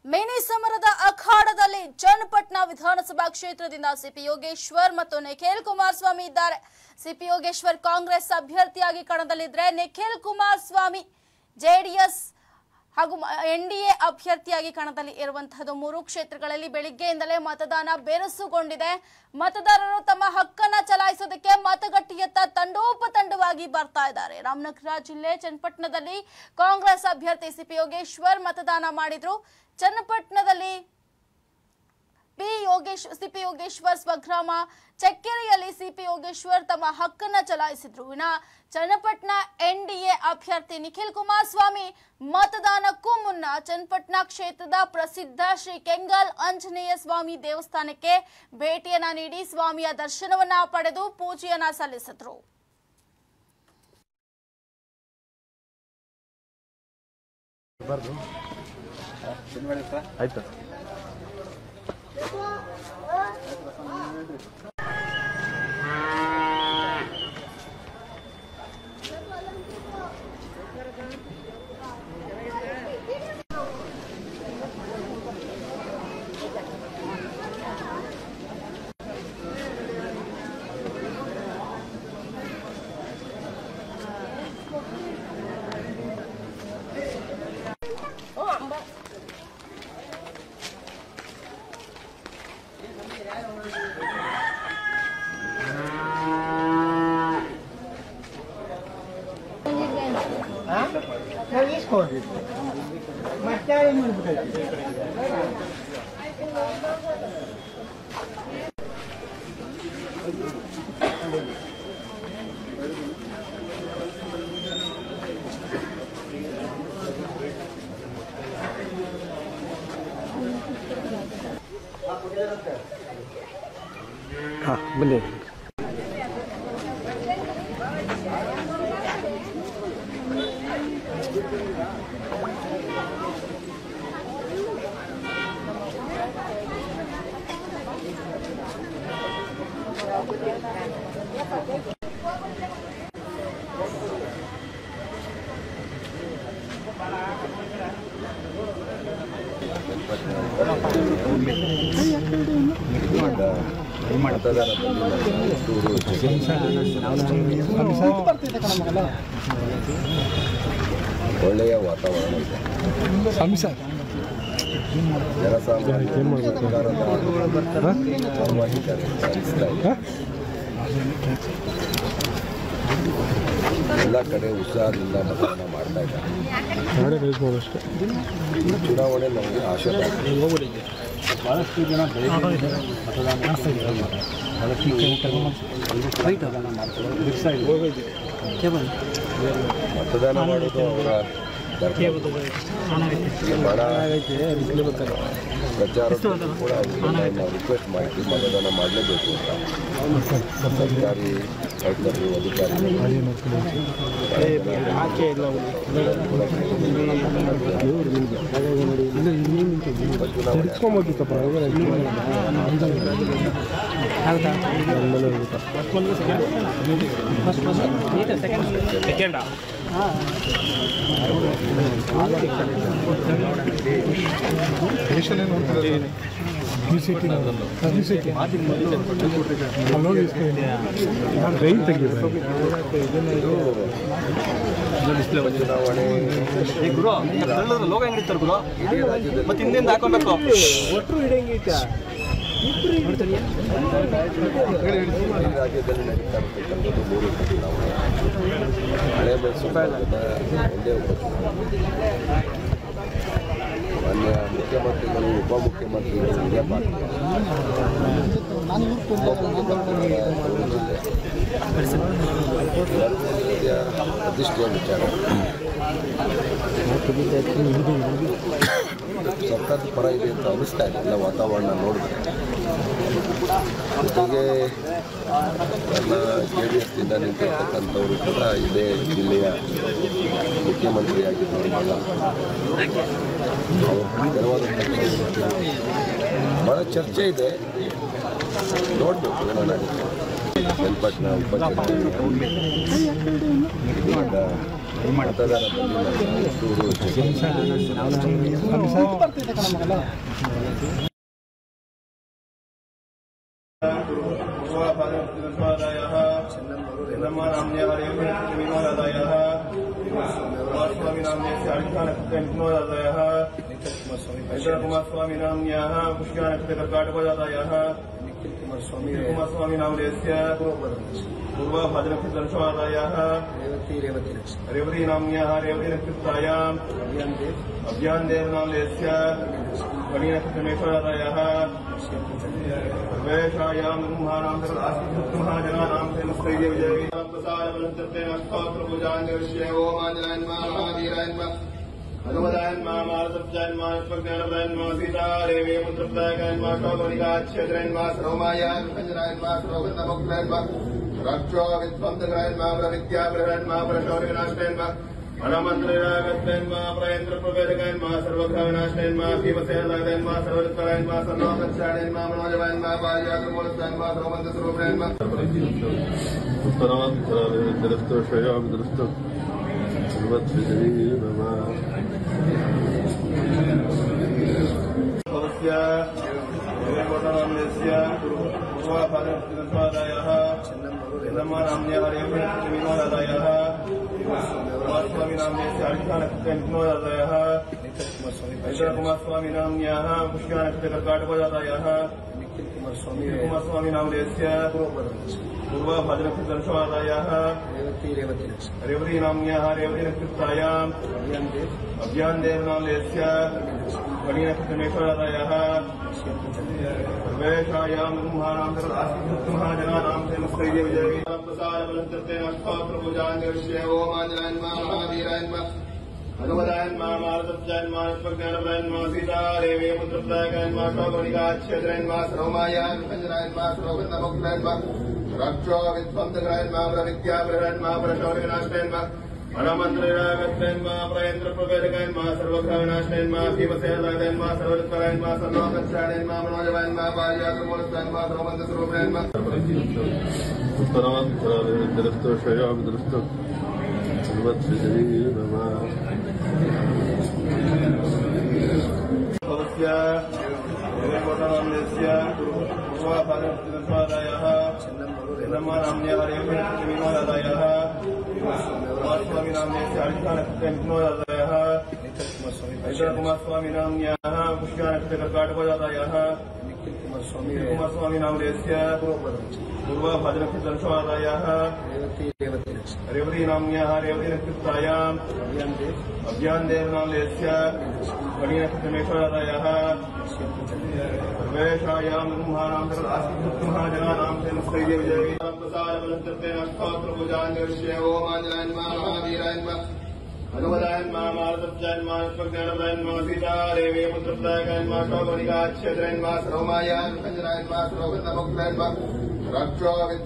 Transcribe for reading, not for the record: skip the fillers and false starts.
Mini ಸಮರದ ಅಖಾಡದಲ್ಲಿ ಚನ್ನಪಟ್ಟಣ ವಿಧಾನಸಭಾ ಕ್ಷೇತ್ರದಿಂದ ಸಿಪಿ ಯೋಗೇಶ್ವರ್ ಮತ್ತು ನಿಖಿಲ್ ಕುಮಾರಸ್ವಾಮಿ ಇದ್ದಾರೆ. ಸಿಪಿ ಯೋಗೇಶ್ವರ್ ಕಾಂಗ್ರೆಸ್ ಅಭ್ಯರ್ಥಿಯಾಗಿ ಕಣದಲ್ಲಿದ್ದರೆ ನಿಖಿಲ್ ಕುಮಾರಸ್ವಾಮಿ ಜೆಡಿಎಸ್ ಹಾಗೂ ಎನ್ಡಿಎ ಅಭ್ಯರ್ಥಿಯಾಗಿ ಕಣದಲ್ಲಿ ಇರುವಂತಹದ್ದು. ಮೂರು ಕ್ಷೇತ್ರಗಳಲ್ಲಿ ಬೆಳಿಗ್ಗೆಯಿಂದಲೇ ಮತದಾನ ಬೆರಸುಗೊಂಡಿದೆ. ಮತದಾರರು ತಮ್ಮ ಹಕ್ಕನ್ನು ಚಲಾಯಿಸೋದಕ್ಕೆ ಮತಗಟ್ಟೆಯತ್ತ ತಂಡೋಪತಂಡವಾಗಿ ಬರ್ತಾ ಇದ್ದಾರೆ. ರಾಮನಗರ ಜಿಲ್ಲೆ ಚನ್ನಪಟ್ಟಣದಲ್ಲಿ ಕಾಂಗ್ರೆಸ್ ಅಭ್ಯರ್ಥಿ ಸಿಪಿ ಯೋಗೇಶ್ವರ್ ಮತದಾನ ಮಾಡಿದ್ರು. ಚನ್ನಪಟ್ಟಣದಲ್ಲಿ ಸಿಪಿ ಯೋಗೇಶ್ವರ್ ಸ್ವಗ್ರಾಮ ಚಕ್ಕೆರೆಯಲ್ಲಿ ಸಿಪಿ ಯೋಗೇಶ್ವರ್ ತಮ್ಮ ಹಕ್ಕನ್ನು ಚಲಾಯಿಸಿದ್ರು. ಇನ್ನು ಚನ್ನಪಟ್ಟಣ ಎನ್ಡಿಎ ಅಭ್ಯರ್ಥಿ ನಿಖಿಲ್ ಕುಮಾರಸ್ವಾಮಿ ಮತದಾನಕ್ಕೂ ಮುನ್ನ ಚನ್ನಪಟ್ಟಣ ಕ್ಷೇತ್ರದ ಪ್ರಸಿದ್ಧ ಶ್ರೀ ಕೆಂಗಲ್ ಆಂಜನೇಯ ಸ್ವಾಮಿ ದೇವಸ್ಥಾನಕ್ಕೆ ಭೇಟಿಯನ್ನ ನೀಡಿ ಸ್ವಾಮಿಯ ದರ್ಶನವನ್ನ ಪಡೆದು ಪೂಜೆಯನ್ನ ಸಲ್ಲಿಸಿದ್ರು. ಆಯ್ತು. ಬನ್ನಿ. ಒಳ್ಳೆಯ ವಾತಾವರಣ ಇದೆ. ಎಲ್ಲ ಕಡೆ ಉತ್ಸಾಹದಿಂದ ಮತದಾನ ಮಾಡ್ತಾ ಇದ್ದಾರೆ. ಚುನಾವಣೆ ನಮಗೆ ಆಶೆ. ಬಹಳಷ್ಟು ಜನ ಮತದಾನ ಮಾಡೋದು ಅವರ ಪ್ರಚಾರಕ್ಕೂ ಕೂಡ ನಾವು ರಿಕ್ವೆಸ್ಟ್ ಮಾಡ್ತೀವಿ, ಮತದಾನ ಮಾಡಲೇಬೇಕು ಅಂತ. ಸರ್ಕಾರಿ ರೈತರು ಅಧಿಕಾರಿಗಳು ರಾಜ್ಯದಲ್ಲಿ ನಡೀತಾ ಇರ್ತಕ್ಕಂಥದ್ದು ಮೂರು ಚುನಾವಣೆ. ಹಳೆ ಬೆಳೆಸುವುದರಿಂದ ಒಂದೇ ಮಾನ್ಯ ಮುಖ್ಯಮಂತ್ರಿಗಳು, ಉಪಮುಖ್ಯಮಂತ್ರಿಗಳು ಇದೇ ಪ್ರತಿಷ್ಠೆಯ ವಿಚಾರ. ಸರ್ಕಾರದ ಪರ ಇದೆ ಅಂತ ಅನಿಸ್ತಾ ಇದೆ ಎಲ್ಲ ವಾತಾವರಣ ನೋಡಿದ್ರೆ. ಜೊತೆಗೆ ಎಲ್ಲ JDSನಿಂದ ನಿಂತಿರ್ತಕ್ಕಂಥವರು ಕೂಡ ಇದೇ ಜಿಲ್ಲೆಯ ಮುಖ್ಯಮಂತ್ರಿಯಾಗಿದ್ದವರು ಮಗ. ಭಾಳ ಚರ್ಚೆ ಇದೆ, ನೋಡಬೇಕು ಏನಾಗುತ್ತೆ. ಚನ್ನಪಟ್ಟಣ ಉಪಚುನಾವಣೆ ಮತದಾರ कुमारस्वामी नाम्न्याः पुष्यानक्षत्रकर्काटकजातायाः कुमारस्वामी नामधेयस्य पूर्वभाद्रनक्षत्रदर्शनादायाः रेवती नाम्न्याः रेवती नक्षत्रायाम् अभियानदेव नामधेयस्य कणीनक्षत्रमेश्वरादायाः सर्वेषायां ब्रह्माणां महाजनानां प्रेमस्थैर्य विजयी प्रसारबलञ्चत्तेन अष्टोत्तरपूजान्यविषये ओम आञ्जनेयाय नमः महावीराय नमः हनुमदाय नमः मारुतज्जाय नमः स्वज्ञानप्रदाय नमः सीतादेवी पुत्रप्रदायकाय नमः शोभनिकाच्छेद्राय नमः सर्वमाय विभञ्जनाय नमः सर्वगतमुक्ताय नमः रक्षो विध्वंसकाय नमः प्रविद्याप्रदाय नमः परशौर्यविनाशाय नमः अनमन्त्ररागत्याय नमः प्रयन्त्रप्रभेदकाय नमः सर्वग्रहविनाशाय नमः भीमसेनदाय नमः सर्वदुःखराय नमः सर्वोपचाराय नमः मनोजवाय नमः पारिजातमूलस्थाय नमः सर्वमन्त्रस्वरूपाय नमः उत्तरावन्तराविदरस्तोषयाविदरस्तो कुमारस्वामी नाम्न्याः पुष्यानक्षत्रकर्काटकजातायाः कुमारस्वामी नामधेयस्य पूर्वभाद्रनक्षत्रदर्शनादायाः रेवती नाम्न्याः रेवती नक्षत्रायाम् अभियानदेव नामधेयस्य कणीनक्षत्रमेश्वरादायाः सर्वेषायां ब्रह्माणां महाजनानां प्रेमस्थैर्य विजयी प्रसारबलञ्चत्तेन अष्टोत्तरपूजान्यविषये ओम आञ्जनेयाय नमः महावीराय नमः हनुमदाय नमः मारुतज्जाय नमः स्वज्ञानप्रदाय नमः सीतादेवी पुत्रप्रदायकाय नमः शोभनिकाच्छेद्राय नमः सर्वमाय विभञ्जनाय नमः सर्वगतमुक्ताय नमः रक्षो विध्वंसकाय नमः प्रविद्याप्रदाय नमः परशौर्यविनाशाय नमः अनमन्त्ररागत्याय नमः प्रयन्त्रप्रभेदकाय नमः सर्वग्रहविनाशाय नमः भीमसेनदाय नमः सर्वदुःखराय नमः सर्वोपचाराय नमः मनोजवाय नमः पारिजातमूलस्थाय नमः सर्वमन्त्रस्वरूपाय नमः उत्तरावन्तराविदरस्तोषयाविदरस्तो कुमारस्वामी नाम्न्याः पुष्यानक्षत्रकर्काटकजातायाः कुमारस्वामी नामधेयस्य पूर्वभाद्रनक्षत्रदर्शनादायाः रेवती नाम्न्याः रेवती नक्षत्रायाम् अभियानदेव नामधेयस्य कणीनक्षत्रमेश्वरादायाः सर्वेषायां ब्रह्माणां महाजनानां प्रेमस्थैर्य विजयी प्रसारबलञ्चत्तेन अष्टोत्तरपूजान्यविषये ओम आञ्जनेयाय नमः महावीराय नमः हनुमदाय नमः मारुतज्जाय नमः स्वज्ञानप्रदाय नमः सीतादेवी पुत्रप्रदायकाय नमः शोभनिकाच्छेद्राय नमः सर्वमाय विभञ्जनाय नमः सर्वगतमुक्ताय नमः रक्षो